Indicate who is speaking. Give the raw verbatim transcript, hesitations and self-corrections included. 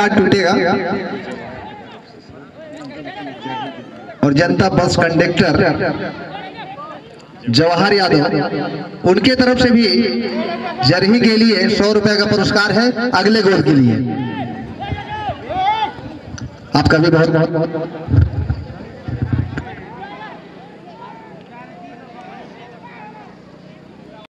Speaker 1: Card टूटेगा। और जनता bus conductor Jawahar Yadav, उनके तरफ से भी जरही के लिए सौ रुपए का पुरस्कार है अगले गोल के लिए। आपका भी बहुत बहुत बहुत